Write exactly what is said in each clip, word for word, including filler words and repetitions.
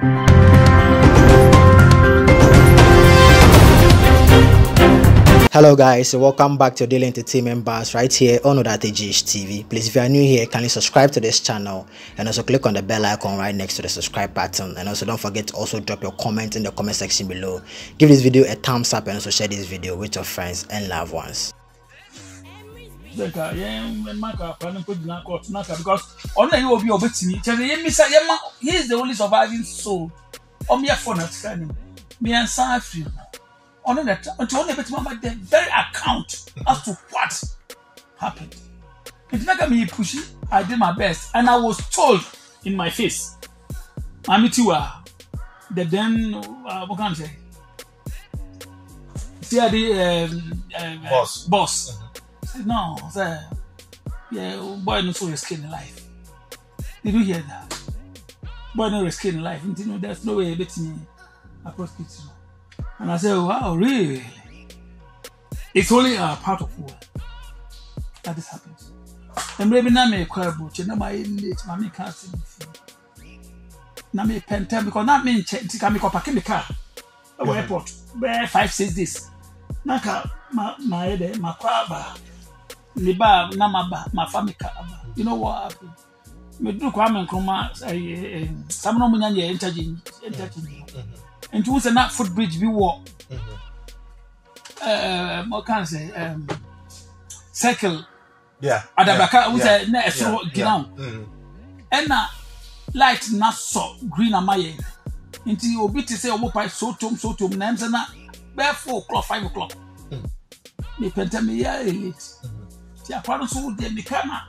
Hello guys, welcome back to Daily Entertainment Bars right here on Odate G H T V. Please, if you are new here, kindly subscribe to this channel and also click on the bell icon right next to the subscribe button. And also don't forget to also drop your comment in the comment section below. Give this video a thumbs up and also share this video with your friends and loved ones. Because only you will be obeying me. He is the only surviving soul. On your phone at scanning. Me and Sanford. On that, until only bit the very account as to what happened. It's not me pushy. I did my best, and I was told in my face, "Mami Tiwa, the then uh, what can I say? See the um, uh, boss. Boss. Mm-hmm. Said, no, sir. Yeah, boy, no so risking life. Did you hear that? Boy, no risking life. You know, there's no way betting me a prostitute." And I said, wow, really? It's only a part of war that this happens. And maybe now me cry about you, now my late, my can't now me pen time because now me check to come park in the car at the airport. Where five six days. Now my my head, my crab, the bar, now my my family car. You know what happened? Me do come and come out. Some no money here interchanging, interchanging. And you say that footbridge be walk. Uh, what can I say? Um, circle. Yeah. Adabaka, who yeah, say na so get down. And na light na so green am I. Until you obi to say obo pipe so tom so tom na say na be four o'clock five o'clock. Me penta me ya late. Ti akwado so de me kana.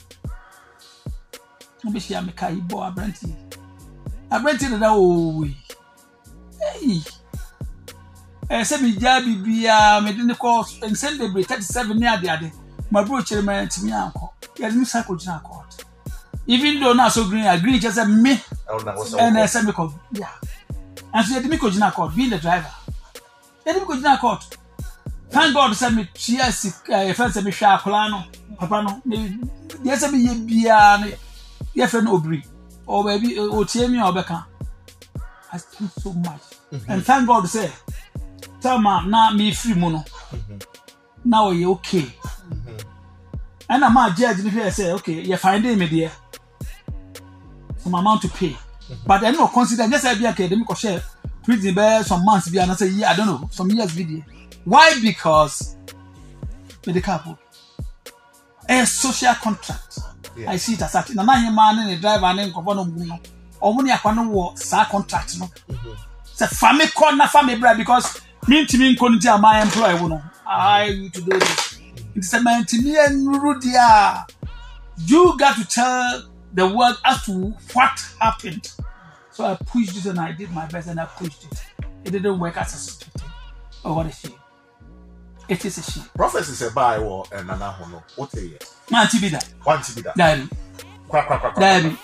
Obi shia me kai bo abranti. Abranti na o. Hey, eh, say me jabi bia me didn't call and send the thirty-seven near the other. My bro chairman to me uncle. He has new cycle to court. Even though not so green, I green just a me and I said, yeah. And so you had me coach court, being the driver. Let me coach court. Thank God send me she has a friend me share Colano, Papa. Yes, I mean, be your friend Aubrey or maybe or Timmy or Becca. I spent so much. Mm-hmm. And thank God say, tell ma now me free mono. Mm-hmm. Now you okay. Mm-hmm. And I'm a judge if I say, okay, you're finding me there. Some amount to pay. Mm-hmm. But I don't consider just like be academic or share pretty bad some months be and I say, yeah, I don't know, some years video. Why? Because with the couple. A social contract. Yeah. I see it as that. And I'm man and the driver and then governor. Or when you are war, sa contract no. It's a family corner family brand because me to me couldn't tell my employer no. I to do this. It's a man to me and Rudia. You got to tell the world as to what happened. So I pushed it and I did my best and I pushed it. It didn't work as expected. Oh, what a shame. It is a shame. Prophecy is a buy war and an ahono. What a year. Man, to be that. Want to be that. Daddy. Quack, quack, quack, Daddy.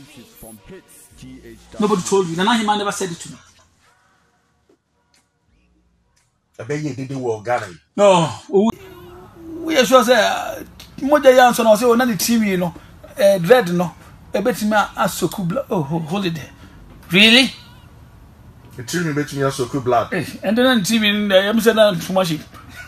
Nobody told you. The man never said it to me. I bet you didn't work Ghana. No. We are sure say Moja Yanson or say on the T V, you know, uh, dread no. I bet me as so cool blood. Oh, holiday. Really? The T V bet me as so cool blood. And then the T V in the I'm saying that too much.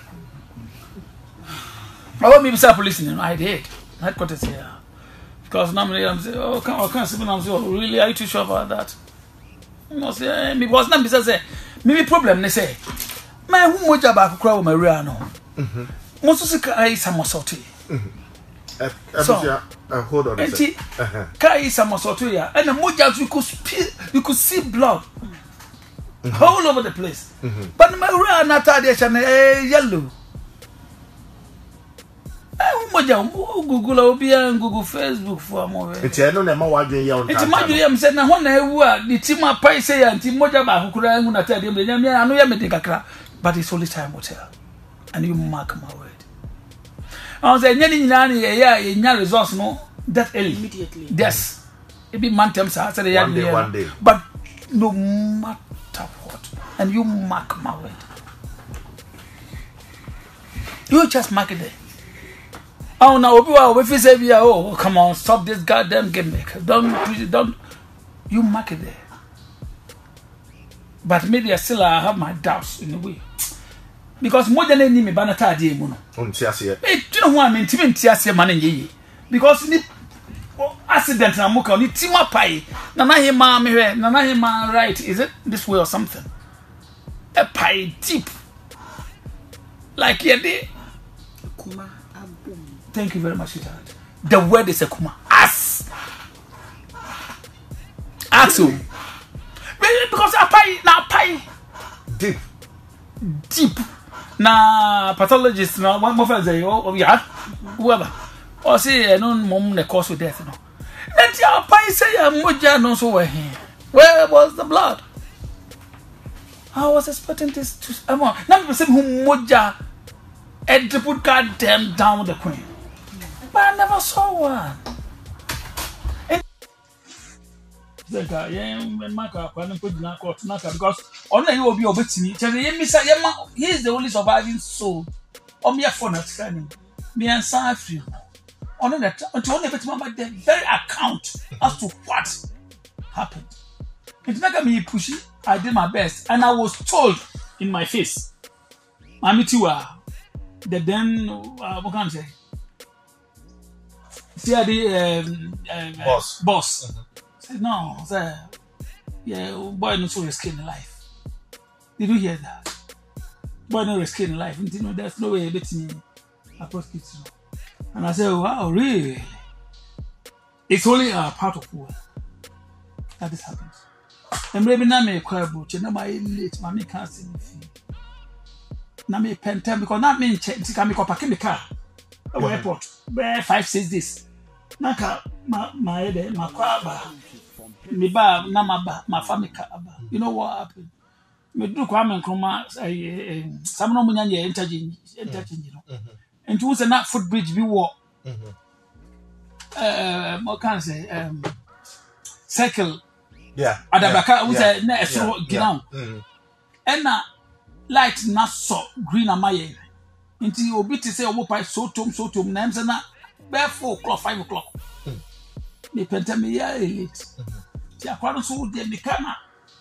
I want me to start listening. I did. Headquarters here. Because normally I'm saying, oh, can't, I can't see I'm saying, oh, really? Are you too sure about that? You know, say, me was not because say, maybe problem. They say, my who much about crowd my real no. Most of the guys some sorty. So, hold on. And see, guys some sorty ya, and the mojas you could see, you could see blood all over the place. But my real not that yellow. Google Obia and Google Facebook for a moment. It's a no name. It's a magic. I'm saying, I want to the team of Pai say and Tim Mojaba who could not tell him. I know you make a crap, but it's only time will tell. And you mark my word. I was saying, Yanni, yeah, in your resource, no, that immediately. Yes, it be man terms. I said, one day, one day. But no matter what, and you mark my word. You just mark it there. Oh, now if you say, oh, come on, stop this goddamn gimmick. Don't, don't, you mark it there. but maybe I still I have my doubts in a way. Because more than any me banata de muno. On Tiasia. Hey, do you know why I'm intimate Tiasia man ye? Because ni accident na muka ni tima pai. Nana hima me nana hima right. Is it this way or something? A pie deep. Like yeah, they. Kuma abum. Thank you very much, sweetheart. The word is a kuma. As. Axel. Because a pie now pie. Deep. Deep. Na pathologist na one more friends oh yeah. Whoever. Or say no mom the cause of death no. And your pie say a moja no so where here. Where was the blood? I was expecting this to someone. Now people say who moja and to put goddamn down the queen. But I never saw one. Like uh, yeah, when Maka when put na court naka because only you will be obey me. Tell me, Mister Yema, he is the only surviving soul. On me phone at scanning. Me and Safi. Only that until only bet my the very account as to what happened. It's not me pushy. I did my best, and I was told in my face. Mami Tiwa, the then uh, what can I say? See the um, um, Boss. Boss. Uh-huh. Said, no, sir. Yeah, boy, no so risking life. Did you hear that? Boy, no risking life. You know, there's no way betting me approach kids. And I said, wow, really? It's only a part of war that this happens. And maybe now me cry about you. Now my late, my me can't see me. Now me pen time because not me check. Can me go park in the car at the airport. Where five says this. Now my my head, my car. Me ba na ma ba ma family car ba. You know what happened? Me do Kwame Nkrumah eh some no munya ye interchange interchange no. And you say not footbridge be war. Uh what can I say um circle. Yeah. Adabaka we say yeah, na esro yeah, ground. yeah. And na light na so green amaye. Nti obi ti say obo pipe so tom so tom na em say na be four o'clock five o'clock. Me penta me ya elite. Ti akwado so de me kana.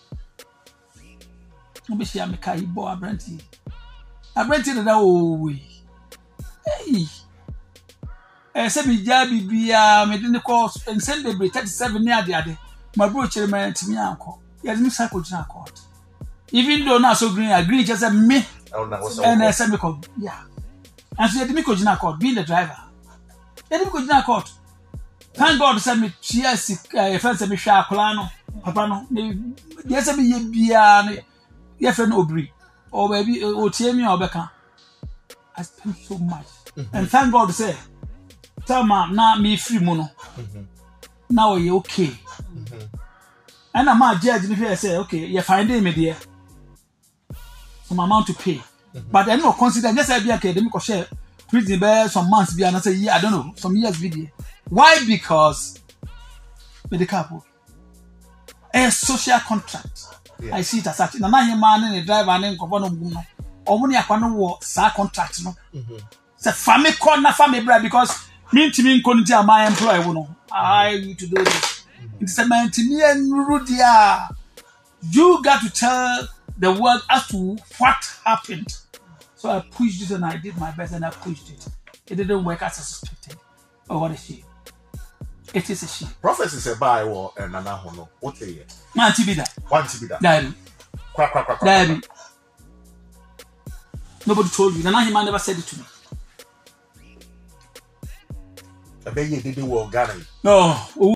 Obi sia me kai bo abranti. Abranti da o we. Hey. Eh se bi ja bibia me de ne course and send the thirty-seven near the ade. My bro chere man timi anko. Ya me cycle jina court. Even though na so green agree just me. And I said me call yeah. And so you me ko jina court being the driver. You me ko jina court. Thank God said me chia si e friend say me hwa akola no. Papa no. Dey say me ye bia no. Ye friend obri. Or baby o tie me obeka. I spent so much. Mm-hmm. And thank God say tell ma na me free mu no. Mhm. Now you okay. Mhm. And I'm a judge me say okay, you finding me there. Some amount to pay. Mm-hmm. But I no consider just be academic ko share prison be some months be and I say yeah, I don't know, some years video. Why? Because medical book. A social contract. Yeah. I see it as such. Na na man and driver and ko no gum no. Omo ni akwa no wo sa contract no. Mhm. Say family call na family bra because me ntimi nko my employee wo no. I need to do this. It's a man to me and Rudia. You got to tell the world as to what happened. So I pushed it and I did my best and I pushed it. It didn't work as I suspected. Oh, what is she? It is a she. Prophecy say by war and Nana Hono. What say it? Man, to be that. One to be that. Daddy. Quack, quack, quack, Daddy. Nobody told you. Nana Hima never said it to me. I bet you didn't work, Ghana. No.